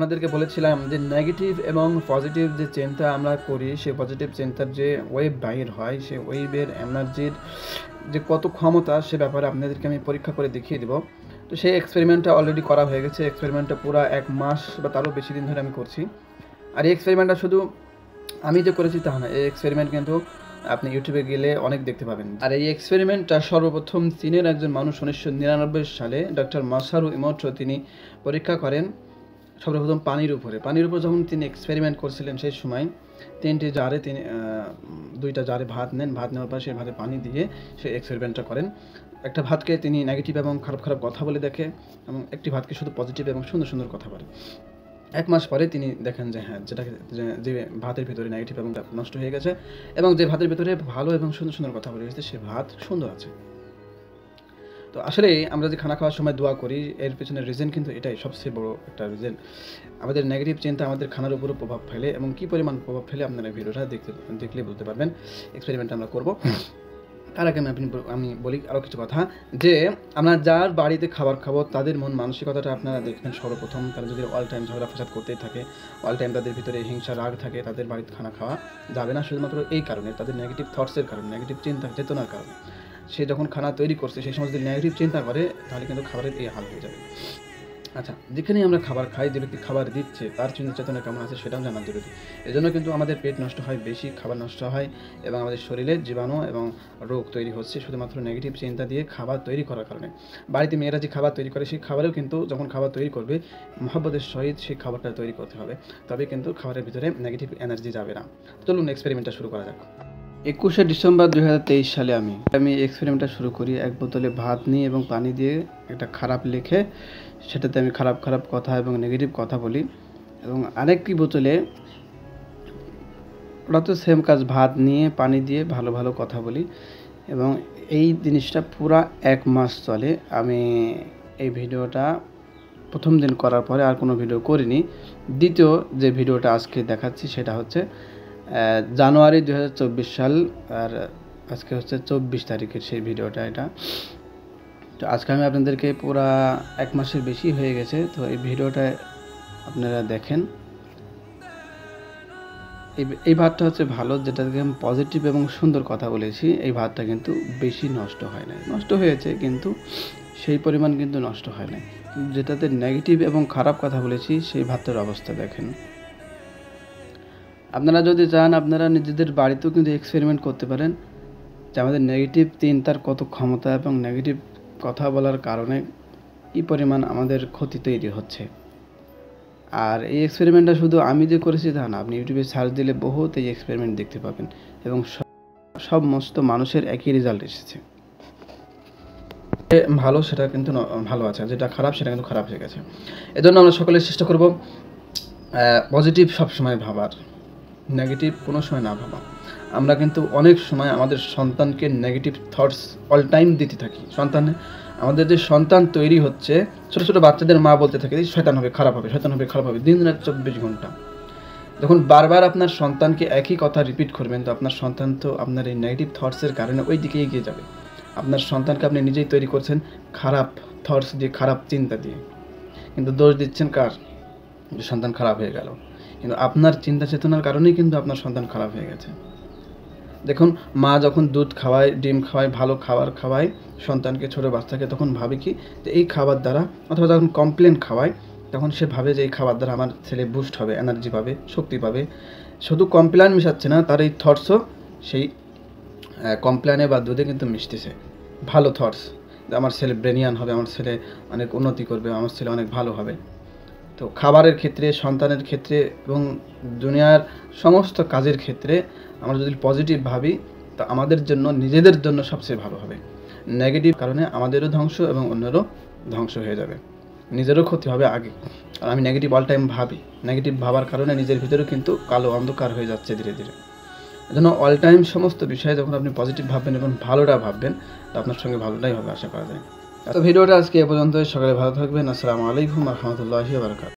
আপনাদেরকে বলেছিলাম যে নেগেটিভ এবং পজিটিভ যে চিন্তা আমরা করি, সেই পজিটিভ চিন্তার যে ওয়েভ বাহির হয়, সেই ওয়েভের এনার্জির যে কত ক্ষমতা, সে ব্যাপারে আপনাদেরকে আমি পরীক্ষা করে দেখিয়ে দেব। তো সেই এক্সপেরিমেন্টটা অলরেডি করা হয়ে গেছে। এক্সপেরিমেন্টটা পুরো 1 মাস বা তারও বেশি দিন ধরে আমি করছি। আর এই এক্সপেরিমেন্টটা শুধু আমি যে করেছি তা না, এই এক্সপেরিমেন্ট কিন্তু আপনি ইউটিউবে গেলে অনেক দেখতে পাবেন। আর এই এক্সপেরিমেন্টটা সর্বপ্রথম চীনের একজন মানুষ 1999 সালে ডক্টর মাসারু ইমোটো তিনি পরীক্ষা করেন সর্বপ্রথম পানির উপর যখন তিনি এক্সপেরিমেন্ট করছিলেন, সেই সময় 3টি জারে তিনি 2টা জারে ভাত নেন। ভাত নেওয়ার পর সেই ভাতে পানি দিয়ে সেই এক্সপেরিমেন্টটা করেন। একটা ভাতকে তিনি নেগেটিভ এবং খারাপ কথা বলে দেখে, এবং একটি ভাতকে শুধু পজিটিভ এবং সুন্দর কথা বলে। 1 মাস পরে তিনি দেখেন যে হ্যাঁ, যে ভাতের ভিতরে নেগেটিভ এবং নষ্ট হয়ে গেছে, এবং যে ভাতের ভিতরে ভালো এবং সুন্দর কথা বলে গেছে, সে ভাত সুন্দর আছে। তো আসলে আমরা যে খানা খাওয়ার সময় দোয়া করি, এর পেছনের রিজন কিন্তু এটাই সবচেয়ে বড় একটা রিজন। আমাদের নেগেটিভ চিন্তা আমাদের খানার উপরও প্রভাব ফেলে, এবং কী পরিমাণ প্রভাব ফেলে আপনারা ভিডিওটা দেখলে বুঝতে পারবেন। এক্সপেরিমেন্ট আমরা করব। তার আগে আমি বলি আরও কিছু কথা, যে আমরা যার বাড়িতে খাবার খাবো তাদের মন মানসিকতাটা আপনারা দেখবেন। সর্বপ্রথম তারা যদি অল টাইম ঝগড়া ফসাদ করতেই থাকে, অল টাইম তাদের ভিতরে হিংসা রাগ থাকে, তাদের বাড়িতে খানা খাওয়া যাবে না, শুধুমাত্র এই কারণে, তাদের নেগেটিভ থটসের কারণে, নেগেটিভ চিন্তা চেতনার কারণে। সে যখন খানা তৈরি করছে, সেই সময় যদি নেগেটিভ চিন্তা করে, তাহলে কিন্তু খাবারের এই হাল হয়ে যাবে। আচ্ছা, যেখানেই আমরা খাবার খাই, যে ব্যক্তি খাবার দিচ্ছে তার চিন্তা চেতনা কেমন আছে সেটাও জানা জরুরি। এজন্য কিন্তু আমাদের পেট নষ্ট হয় বেশি, খাবার নষ্ট হয়, এবং আমাদের শরীরে জীবাণু এবং রোগ তৈরি হচ্ছে শুধুমাত্র নেগেটিভ চিন্তা দিয়ে খাবার তৈরি করার কারণে। বাড়িতে মেয়েরা যে খাবার তৈরি করে, সেই খাবারেও কিন্তু যখন খাবার তৈরি করবে, মহব্বতের সহিত সেই খাবারটা তৈরি করতে হবে, তবে কিন্তু খাবারের ভিতরে নেগেটিভ এনার্জি যাবে না। চলুন এক্সপেরিমেন্টটা শুরু করা যাক। 21শে ডিসেম্বর 2023 সালে আমি এক্সপেরিমেন্টটা শুরু করি। 1 বোতলে ভাত নিয়ে এবং পানি দিয়ে একটা খারাপ লিখে, সেটাতে আমি খারাপ কথা এবং নেগেটিভ কথা বলি, এবং আরেকটি বোতলে ওটা তো সেম কাজ, ভাত নিয়ে পানি দিয়ে ভালো কথা বলি, এবং এই জিনিসটা পুরা 1 মাস চলে। আমি এই ভিডিওটা প্রথম দিন করার পরে আর কোনো ভিডিও করিনি। দ্বিতীয় যে ভিডিওটা আজকে দেখাচ্ছি সেটা হচ্ছে জানুয়ারি 2024 সাল, আর আজকে হচ্ছে 24 তারিখের সেই ভিডিওটা এটা। তো আজকে আমি আপনাদেরকে পুরা 1 মাসের বেশি হয়ে গেছে, তো এই ভিডিওটা আপনারা দেখেন। এই ভাতটা হচ্ছে ভালো, যেটাকে আমি পজিটিভ এবং সুন্দর কথা বলেছি। এই ভাতটা কিন্তু বেশি নষ্ট হয় না, নষ্ট হয়েছে কিন্তু সেই পরিমাণ কিন্তু নষ্ট হয় না। যেটাতে নেগেটিভ এবং খারাপ কথা বলেছি, সেই ভাতটার অবস্থা দেখেন। আপনারা যদি চান, আপনারা নিজেদের বাড়িতেও কিন্তু এক্সপেরিমেন্ট করতে পারেন, যে আমাদের নেগেটিভ চিন্তার কত ক্ষমতা, এবং নেগেটিভ কথা বলার কারণে কী পরিমাণ আমাদের ক্ষতি তৈরি হচ্ছে। আর এই এক্সপেরিমেন্টটা শুধু আমি যে করেছি তা না, আপনি ইউটিউবে সার্চ দিলে বহুত এই এক্সপেরিমেন্ট দেখতে পাবেন, এবং সমস্ত মানুষের একই রেজাল্ট এসেছে। ভালো সেটা কিন্তু ভালো আছে, যেটা খারাপ সেটা কিন্তু খারাপ হয়ে গেছে। এজন্য আমরা সকলে চেষ্টা করব পজিটিভ সবসময় ভাবার, নেগেটিভ কোনো সময় না ভাবা। আমরা কিন্তু অনেক সময় আমাদের সন্তানকে নেগেটিভ থটস অল টাইম দিতে থাকি। আমাদের যে সন্তান তৈরি হচ্ছে, ছোটো বাচ্চাদের মা বলতে থাকে শয়তান হবে, খারাপ হবে, দিন রাত 24 ঘন্টা। যখন বারবার আপনার সন্তানকে একই কথা রিপিট করবেন, তো আপনার সন্তান তো আপনার এই নেগেটিভ থটসের কারণে ওই দিকে এগিয়ে যাবে। আপনার সন্তানকে আপনি নিজেই তৈরি করছেন খারাপ থটস দিয়ে, খারাপ চিন্তা দিয়ে, কিন্তু দোষ দিচ্ছেন কার? যে সন্তান খারাপ হয়ে গেল, কিন্তু আপনার চিন্তা চেতনার কারণেই কিন্তু আপনার সন্তান খারাপ হয়ে গেছে। দেখুন, মা যখন দুধ খাওয়ায়, ডিম খাওয়ায়, ভালো খাবার খাওয়ায় সন্তানকে, ছোটো বাচ্চাকে, তখন ভাবে কি যে এই খাবার দ্বারা, অথবা যখন কমপ্লেন খাওয়ায়, তখন সে ভাবে যে এই খাবার দ্বারা আমার ছেলে বুস্ট হবে, এনার্জি পাবে, শক্তি পাবে। শুধু কমপ্লেন মিশাচ্ছে না, তার এই থটসও সেই কমপ্লেনে বা দুধে কিন্তু মিশতেছে ভালো থটস, যে আমার ছেলে ব্রেনিয়ান হবে, আমার ছেলে অনেক উন্নতি করবে, আমার ছেলে অনেক ভালো হবে। তো খাবারের ক্ষেত্রে, সন্তানের ক্ষেত্রে, এবং দুনিয়ার সমস্ত কাজের ক্ষেত্রে আমরা যদি পজিটিভ ভাবি, তো আমাদের জন্য, নিজেদের জন্য সবচেয়ে ভালো হবে। নেগেটিভ কারণে আমাদেরও ধ্বংস এবং অন্যেরও ধ্বংস হয়ে যাবে, নিজেরও ক্ষতি হবে আগে। আর আমি নেগেটিভ অল টাইম ভাবি, নেগেটিভ ভাবার কারণে নিজের ভিতরেও কিন্তু কালো অন্ধকার হয়ে যাচ্ছে ধীরে ধীরে। এজন্য অল টাইম সমস্ত বিষয়ে যখন আপনি পজিটিভ ভাববেন এবং ভালোটা ভাববেন, তো আপনার সঙ্গে ভালোটাই হবে, আশা করা যায়। তো ভিডিওটা আজকে এ পর্যন্তই। সকালে ভালো থাকবেন। আসসালামু আলাইকুম ওয়া রাহমাতুল্লাহি ওয়া বারাকাতুহু।